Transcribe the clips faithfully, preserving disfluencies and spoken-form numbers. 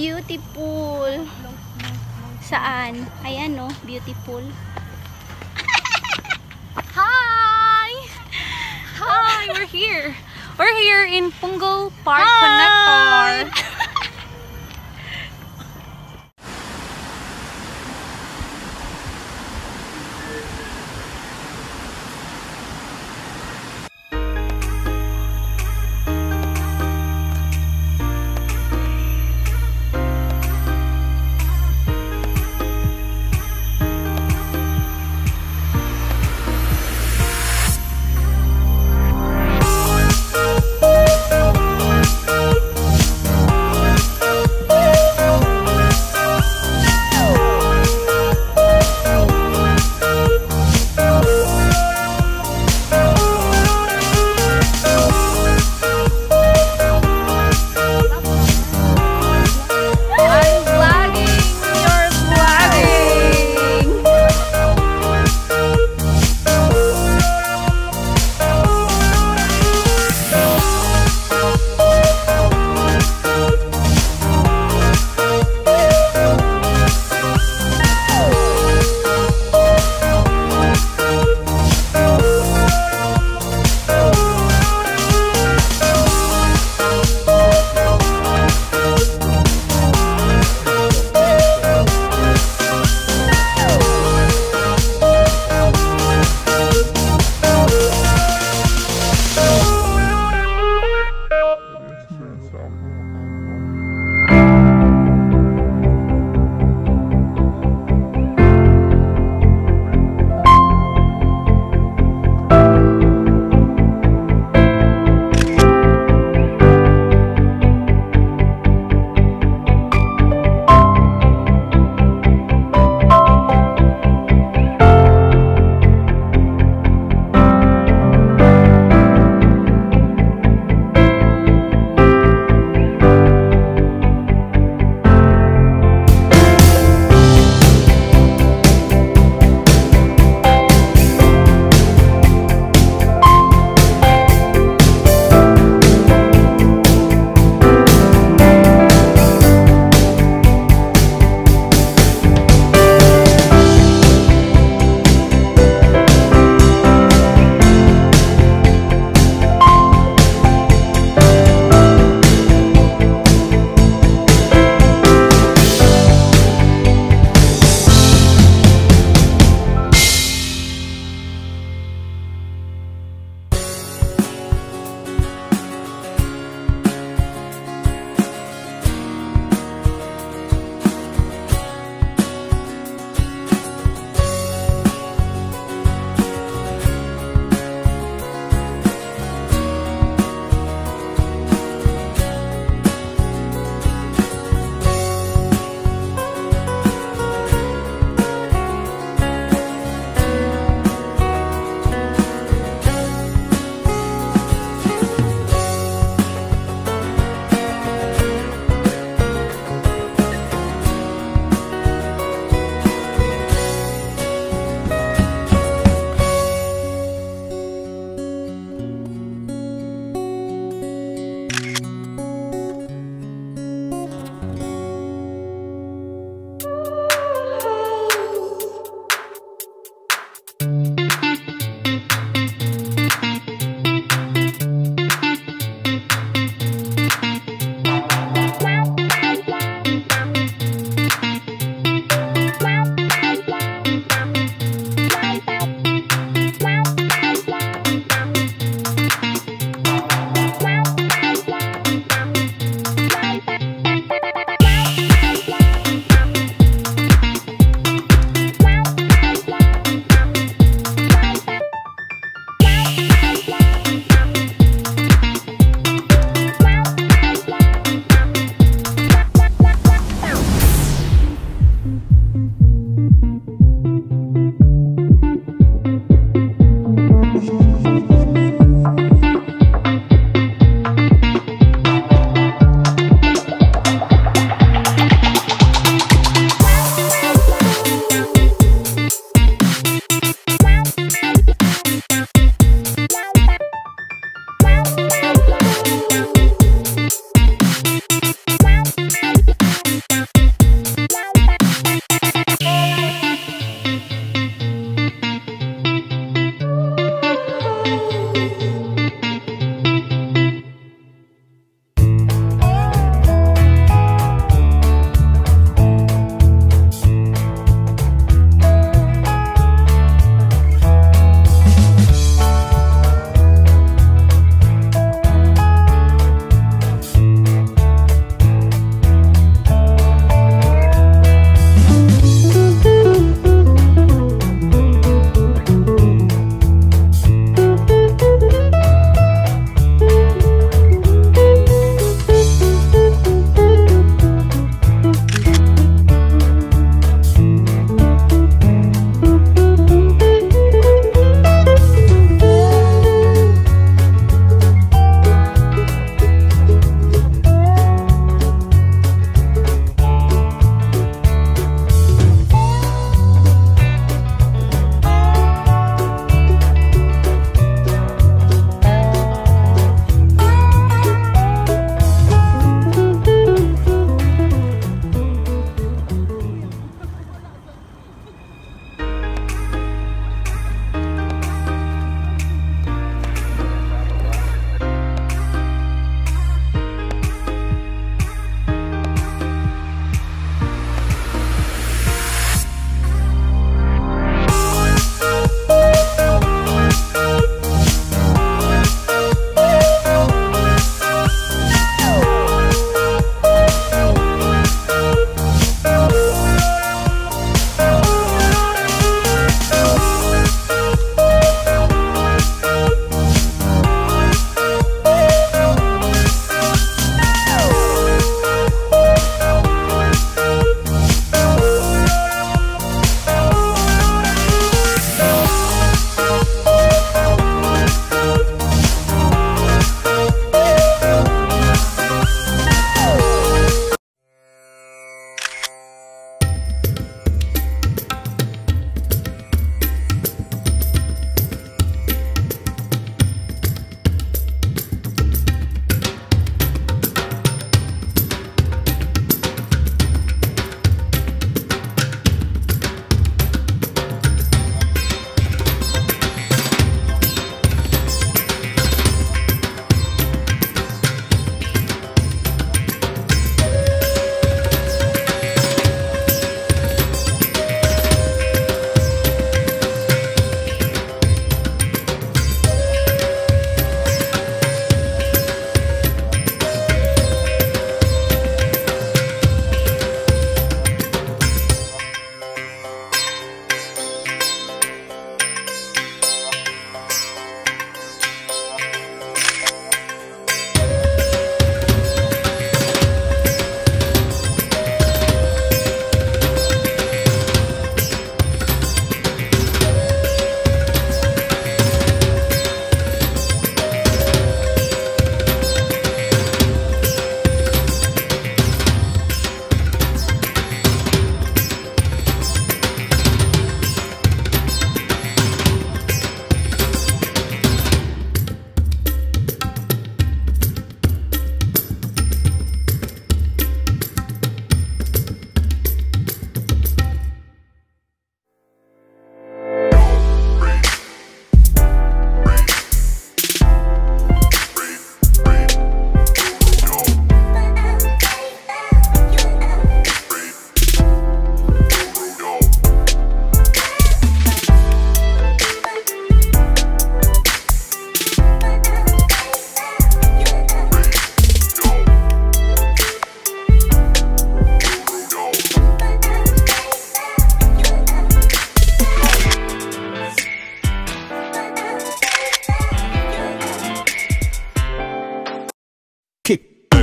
Beautiful. Saan? Ayan no, beautiful. Hi! Hi, we're here. We're here in Punggol Park Hi! Connector.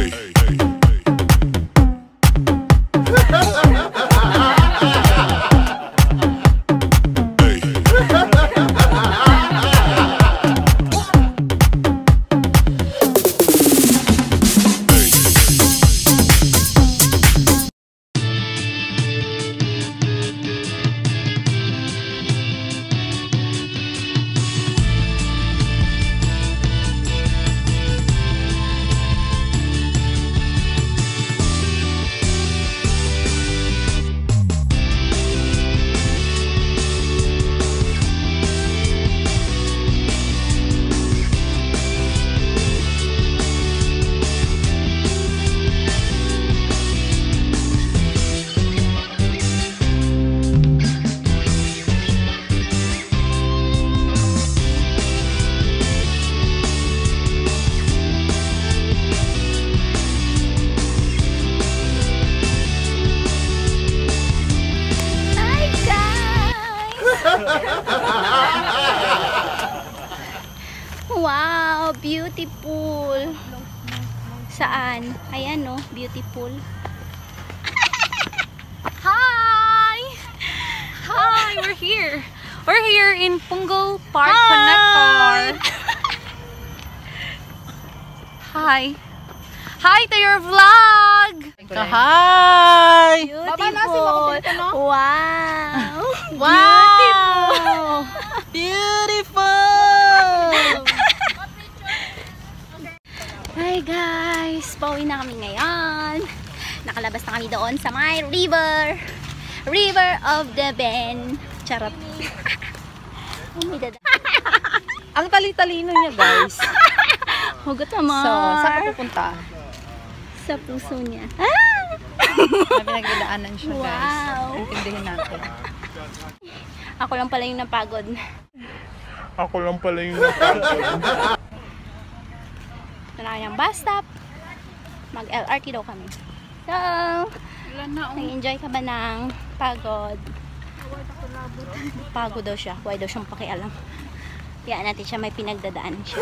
Wow, beautiful. Saan? Ayan no, beautiful. Hi! Hi, we're here. We're here in Punggol Park Hi. Connector. Hi. Hi to your vlog. Hi! Beautiful. Wow. Wow! Beautiful! Hi guys, pauwi na kami ngayon. Nakalabas na kami doon sa my river. River of the Ben. Charot. Oh my dada. Ang tali-talino niya guys. Hugot naman. So, saan ka pupunta? Sa puso niya. Ah! May pinagdadaanan siya Wow. guys. Intindihin natin. Ako lang pala yung napagod. Ako lang pala yung napagod. Nalaki ng bus stop. Mag-L R T daw kami. So, nag-enjoy ka ba ng pagod? Pagod daw siya. Huwag daw siyang pakialam. Kaya natin siya, may pinagdadaanan siya.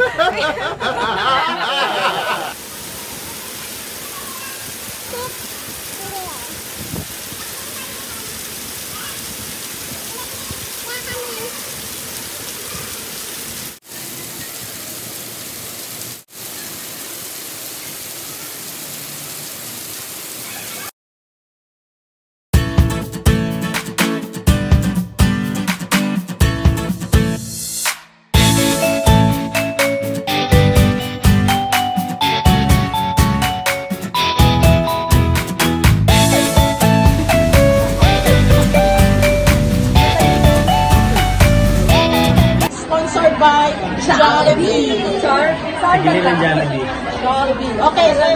By Jollibee. Sorry, sorry. Bili ng Jollibee. Jollibee. Okay, so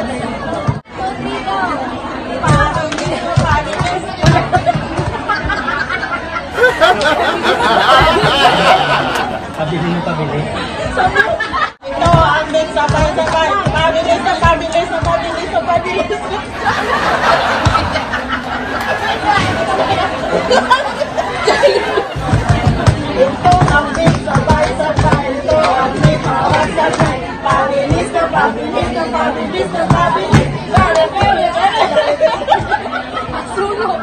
Pabili mo pabili. ito ang mix sabay-sabay. Pabili sa pabili sa pabili sa pabili. Ito ang mix sabay-sabay. Ito ang mix sabay-sabay. Pabili sa pabili sa pabili sa pabili. Sunog.